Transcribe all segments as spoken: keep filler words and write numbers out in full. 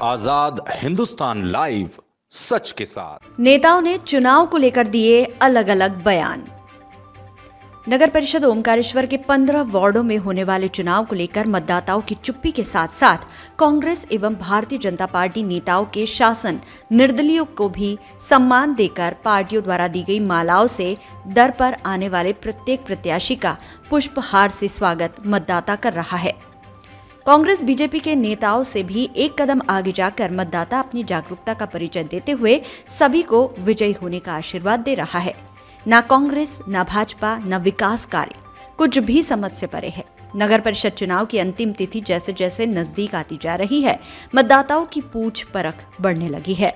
आजाद Hindustan live, सच के साथ। नेताओं ने चुनाव को लेकर दिए अलग अलग बयान। नगर परिषद ओमकारेश्वर के पंद्रह वार्डों में होने वाले चुनाव को लेकर मतदाताओं की चुप्पी के साथ साथ कांग्रेस एवं भारतीय जनता पार्टी नेताओं के शासन निर्दलीयों को भी सम्मान देकर पार्टियों द्वारा दी गई मालाओं से दर पर आने वाले प्रत्येक प्रत्याशी का पुष्पहार से स्वागत मतदाता कर रहा है। कांग्रेस बीजेपी के नेताओं से भी एक कदम आगे जाकर मतदाता अपनी जागरूकता का परिचय देते हुए सभी को विजयी होने का आशीर्वाद दे रहा है। न कांग्रेस, न भाजपा, न विकास कार्य, कुछ भी समझ से परे है। नगर परिषद चुनाव की अंतिम तिथि जैसे जैसे नजदीक आती जा रही है, मतदाताओं की पूछ परख बढ़ने लगी है।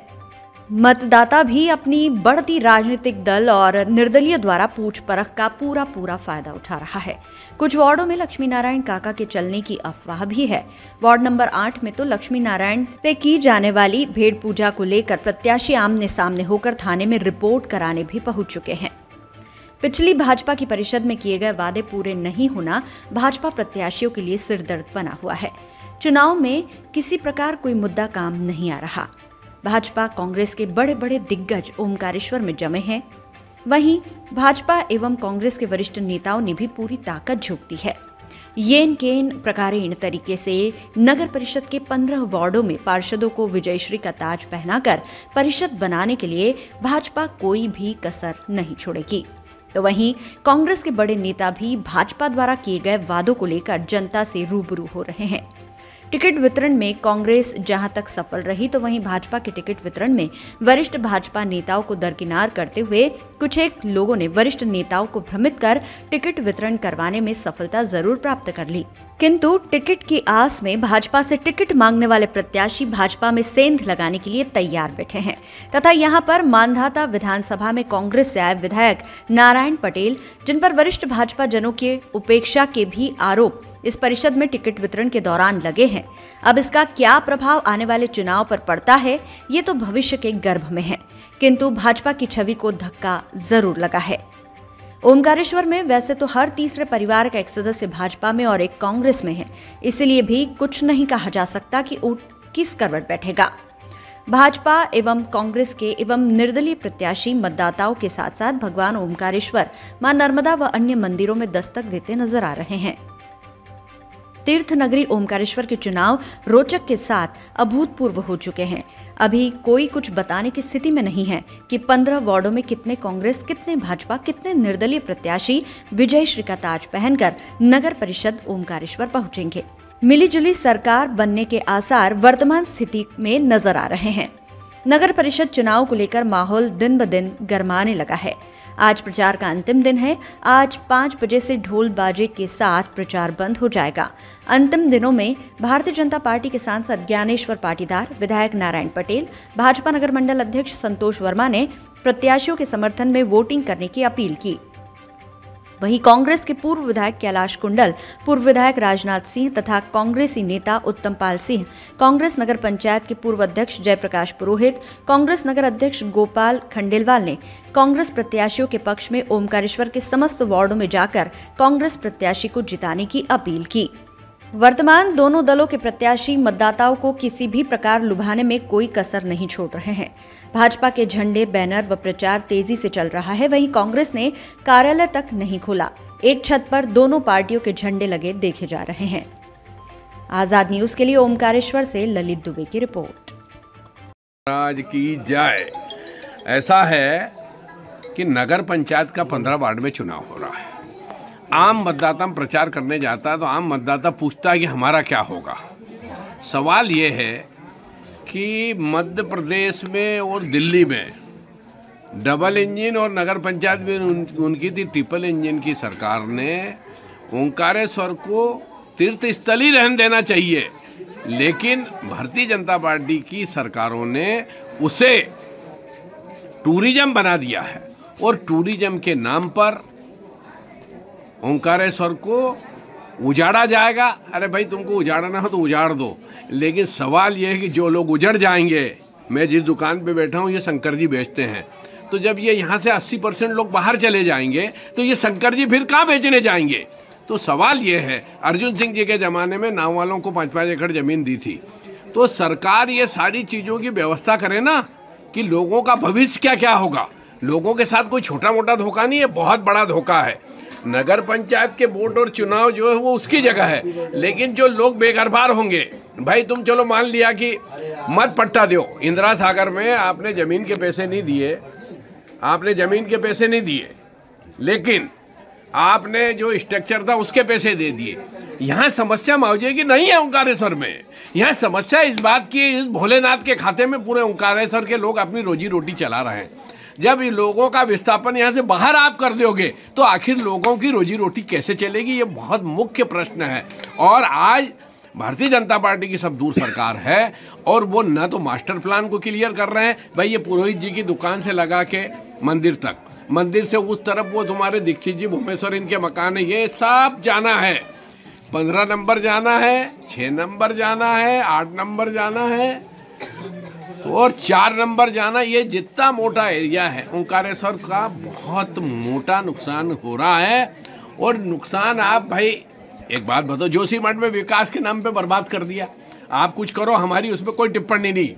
मतदाता भी अपनी बढ़ती राजनीतिक दल और निर्दलीय द्वारा पूछ परख का पूरा पूरा फायदा उठा रहा है। कुछ वार्डों में लक्ष्मी नारायण काका के चलने की अफवाह भी है। वार्ड नंबर आठ में तो लक्ष्मी नारायण से की जाने वाली भेड़ पूजा को लेकर प्रत्याशी आमने सामने होकर थाने में रिपोर्ट कराने भी पहुंच चुके हैं। पिछली भाजपा की परिषद में किए गए वादे पूरे नहीं होना भाजपा प्रत्याशियों के लिए सिरदर्द बना हुआ है। चुनाव में किसी प्रकार कोई मुद्दा काम नहीं आ रहा। भाजपा कांग्रेस के बड़े बड़े दिग्गज ओमकारेश्वर में जमे हैं। वहीं भाजपा एवं कांग्रेस के वरिष्ठ नेताओं ने भी पूरी ताकत झोंक दी है। येन केन प्रकारेण तरीके से नगर परिषद के पंद्रह वार्डों में पार्षदों को विजयश्री का ताज पहनाकर परिषद बनाने के लिए भाजपा कोई भी कसर नहीं छोड़ेगी। तो वहीं कांग्रेस के बड़े नेता भी भाजपा द्वारा किए गए वादों को लेकर जनता से रूबरू हो रहे हैं। टिकट वितरण में कांग्रेस जहां तक सफल रही, तो वहीं भाजपा के टिकट वितरण में वरिष्ठ भाजपा नेताओं को दरकिनार करते हुए कुछ एक लोगों ने वरिष्ठ नेताओं को भ्रमित कर टिकट वितरण करवाने में सफलता जरूर प्राप्त कर ली। किंतु टिकट की आस में भाजपा से टिकट मांगने वाले प्रत्याशी भाजपा में सेंध लगाने के लिए तैयार बैठे हैं तथा यहां पर मानधाता विधानसभा में कांग्रेस से आए विधायक नारायण पटेल, जिन पर वरिष्ठ भाजपा जनों के उपेक्षा के भी आरोप इस परिषद में टिकट वितरण के दौरान लगे हैं। अब इसका क्या प्रभाव आने वाले चुनाव पर पड़ता है, ये तो भविष्य के गर्भ में है, किंतु भाजपा की छवि को धक्का जरूर लगा है। ओमकारेश्वर में वैसे तो हर तीसरे परिवार का एक सदस्य भाजपा में और एक कांग्रेस में है, इसलिए भी कुछ नहीं कहा जा सकता कि ऊंट किस करवट बैठेगा। भाजपा एवं कांग्रेस के एवं निर्दलीय प्रत्याशी मतदाताओं के साथ साथ भगवान ओमकारेश्वर, मां नर्मदा व अन्य मंदिरों में दस्तक देते नजर आ रहे हैं। तीर्थ नगरी ओमकारेश्वर के चुनाव रोचक के साथ अभूतपूर्व हो चुके हैं। अभी कोई कुछ बताने की स्थिति में नहीं है कि पंद्रह वार्डों में कितने कांग्रेस, कितने भाजपा, कितने निर्दलीय प्रत्याशी विजयश्री का ताज पहनकर नगर परिषद ओमकारेश्वर पहुंचेंगे। मिलीजुली सरकार बनने के आसार वर्तमान स्थिति में नजर आ रहे हैं। नगर परिषद चुनाव को लेकर माहौल दिन ब दिन गरमाने लगा है। आज प्रचार का अंतिम दिन है। आज पाँच बजे से ढोल बाजे के साथ प्रचार बंद हो जाएगा। अंतिम दिनों में भारतीय जनता पार्टी के सांसद ज्ञानेश्वर पाटीदार, विधायक नारायण पटेल, भाजपा नगर मंडल अध्यक्ष संतोष वर्मा ने प्रत्याशियों के समर्थन में वोटिंग करने की अपील की। वहीं कांग्रेस के पूर्व विधायक कैलाश कुंडल, पूर्व विधायक राजनाथ सिंह तथा कांग्रेसी नेता उत्तम पाल सिंह, कांग्रेस नगर पंचायत के पूर्व अध्यक्ष जयप्रकाश पुरोहित, कांग्रेस नगर अध्यक्ष गोपाल खंडेलवाल ने कांग्रेस प्रत्याशियों के पक्ष में ओमकारेश्वर के समस्त वार्डों में जाकर कांग्रेस प्रत्याशी को जिताने की अपील की। वर्तमान दोनों दलों के प्रत्याशी मतदाताओं को किसी भी प्रकार लुभाने में कोई कसर नहीं छोड़ रहे हैं। भाजपा के झंडे, बैनर व प्रचार तेजी से चल रहा है। वहीं कांग्रेस ने कार्यालय तक नहीं खोला। एक छत पर दोनों पार्टियों के झंडे लगे देखे जा रहे हैं। आजाद न्यूज के लिए ओमकारेश्वर से ललित दुबे की रिपोर्ट। आज की जाए, ऐसा है कि नगर पंचायत का पंद्रह वार्ड में चुनाव हो रहा है। आम मतदाता प्रचार करने जाता है तो आम मतदाता पूछता है कि हमारा क्या होगा। सवाल ये है कि मध्य प्रदेश में और दिल्ली में डबल इंजन और नगर पंचायत में उन, उनकी थी ट्रिपल इंजन की सरकार ने ओंकारेश्वर को तीर्थ स्थल ही रहने देना चाहिए, लेकिन भारतीय जनता पार्टी की सरकारों ने उसे टूरिज्म बना दिया है और टूरिज्म के नाम पर ओंकारेश्वर को उजाड़ा जाएगा। अरे भाई, तुमको उजाड़ना हो तो उजाड़ दो, लेकिन सवाल यह है कि जो लोग उजड़ जाएंगे, मैं जिस दुकान पे बैठा हूँ ये शंकर जी बेचते हैं, तो जब ये यहाँ से अस्सी परसेंट लोग बाहर चले जाएंगे तो ये शंकर जी फिर कहाँ बेचने जाएंगे। तो सवाल ये है, अर्जुन सिंह जी के ज़माने में नाव वालों को पाँच पाँच एकड़ ज़मीन दी थी, तो सरकार ये सारी चीज़ों की व्यवस्था करे ना कि लोगों का भविष्य क्या क्या होगा। लोगों के साथ कोई छोटा मोटा धोखा नहीं है, बहुत बड़ा धोखा है। नगर पंचायत के वोट और चुनाव जो है वो उसकी जगह है, लेकिन जो लोग बेघरबार होंगे, भाई तुम चलो मान लिया कि मत पट्टा दो, इंदिरा सागर में आपने जमीन के पैसे नहीं दिए, आपने जमीन के पैसे नहीं दिए, लेकिन आपने जो स्ट्रक्चर था उसके पैसे दे दिए। यहाँ समस्या मौजे की नहीं है ओंकारेश्वर में, यहाँ समस्या इस बात की, इस भोलेनाथ के खाते में पूरे ओंकारेश्वर के लोग अपनी रोजी रोटी चला रहे हैं। जब इन लोगों का विस्थापन यहाँ से बाहर आप कर दोगे तो आखिर लोगों की रोजी रोटी कैसे चलेगी, ये बहुत मुख्य प्रश्न है। और आज भारतीय जनता पार्टी की सब दूर सरकार है और वो न तो मास्टर प्लान को क्लियर कर रहे हैं, भाई ये पुरोहित जी की दुकान से लगा के मंदिर तक, मंदिर से उस तरफ वो तुम्हारे दीक्षित जी भूमेश्वर इनके मकान है, ये सब जाना है। पंद्रह नंबर जाना है, छह नंबर जाना है, आठ नंबर जाना है तो और चार नंबर जाना। ये जितना मोटा एरिया है ओंकारेश्वर का बहुत मोटा नुकसान हो रहा है। और नुकसान आप भाई एक बात बताओ, जोशीमठ में विकास के नाम पे बर्बाद कर दिया। आप कुछ करो, हमारी उसमें कोई टिप्पणी नहीं,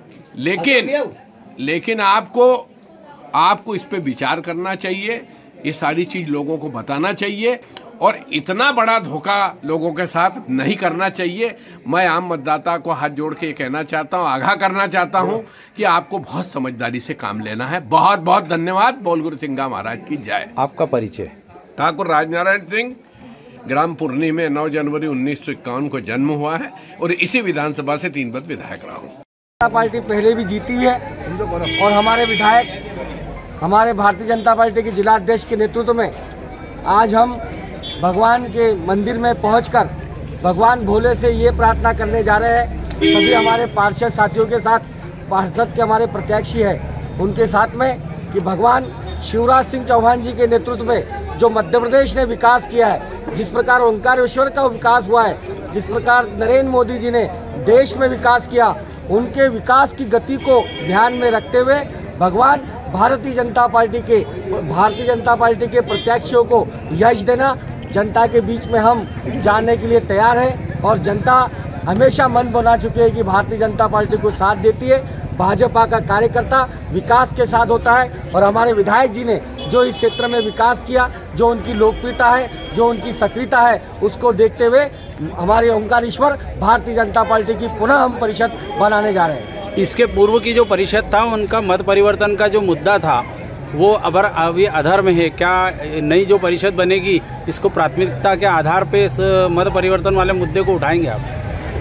लेकिन लेकिन आपको आपको इस पे विचार करना चाहिए, ये सारी चीज लोगों को बताना चाहिए और इतना बड़ा धोखा लोगों के साथ नहीं करना चाहिए। मैं आम मतदाता को हाथ जोड़ के कहना चाहता हूं, आगाह करना चाहता हूं कि आपको बहुत समझदारी से काम लेना है। बहुत बहुत धन्यवाद। बोल गुरु सिंघा महाराज की जय। आपका परिचय? ठाकुर राजनारायण सिंह, ग्राम पूर्णी में नौ जनवरी उन्नीस सौ इक्यावन को जन्म हुआ है और इसी विधानसभा से तीन पद विधायक रहा हूँ। जनता पार्टी पहले भी जीती है और हमारे विधायक हमारे भारतीय जनता पार्टी के जिला अध्यक्ष के नेतृत्व में आज हम भगवान के मंदिर में पहुंचकर भगवान भोले से ये प्रार्थना करने जा रहे हैं, सभी हमारे पार्षद साथियों के साथ, पार्षद के हमारे प्रत्याशी हैं उनके साथ में, कि भगवान शिवराज सिंह चौहान जी के नेतृत्व में जो मध्य प्रदेश ने विकास किया है, जिस प्रकार ओंकारेश्वर का विकास हुआ है, जिस प्रकार नरेंद्र मोदी जी ने देश में विकास किया, उनके विकास की गति को ध्यान में रखते हुए भगवान भारतीय जनता पार्टी के भारतीय जनता पार्टी के प्रत्याशियों को यश देना, जनता के बीच में हम जाने के लिए तैयार हैं और जनता हमेशा मन बना चुकी है कि भारतीय जनता पार्टी को साथ देती है। भाजपा का कार्यकर्ता विकास के साथ होता है और हमारे विधायक जी ने जो इस क्षेत्र में विकास किया, जो उनकी लोकप्रियता है, जो उनकी सक्रियता है, उसको देखते हुए हमारे ओंकारेश्वर भारतीय जनता पार्टी की पुनः हम परिषद बनाने जा रहे हैं। इसके पूर्व की जो परिषद था उनका मत परिवर्तन का जो मुद्दा था वो अबर अभी आधार में है क्या? नई जो परिषद बनेगी इसको प्राथमिकता के आधार पे इस मत परिवर्तन वाले मुद्दे को उठाएंगे आप?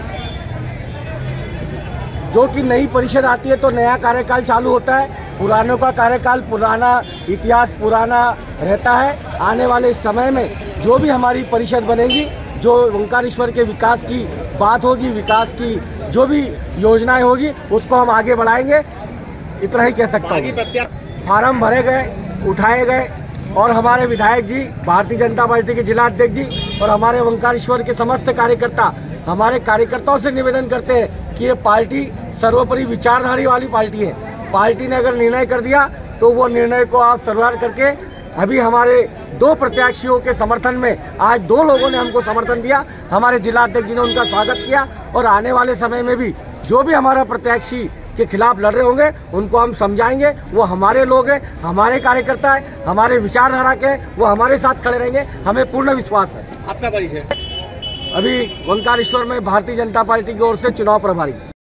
जो कि नई परिषद आती है तो नया कार्यकाल चालू होता है, पुरानों का कार्यकाल, पुराना इतिहास पुराना रहता है। आने वाले समय में जो भी हमारी परिषद बनेगी, जो ओंकारेश्वर के विकास की बात होगी, विकास की जो भी योजनाएं होगी, उसको हम आगे बढ़ाएंगे। इतना ही कह सकता हूँ। फार्म भरे गए, उठाए गए और हमारे विधायक जी, भारतीय जनता पार्टी के जिला अध्यक्ष जी और हमारे ओंकारेश्वर के समस्त कार्यकर्ता हमारे कार्यकर्ताओं से निवेदन करते हैं कि ये पार्टी सर्वोपरि विचारधारी वाली पार्टी है। पार्टी ने अगर निर्णय कर दिया तो वो निर्णय को आप स्वीकार करके, अभी हमारे दो प्रत्याशियों के समर्थन में आज दो लोगों ने हमको समर्थन दिया, हमारे जिला अध्यक्ष जी ने उनका स्वागत किया और आने वाले समय में भी जो भी हमारा प्रत्याशी के खिलाफ लड़ रहे होंगे उनको हम समझाएंगे। वो हमारे लोग हैं, हमारे कार्यकर्ता हैं, हमारे विचारधारा के, वो हमारे साथ खड़े रहेंगे, हमें पूर्ण विश्वास है। आपका परिचय? अभी ओंकारेश्वर में भारतीय जनता पार्टी की ओर से चुनाव प्रभारी।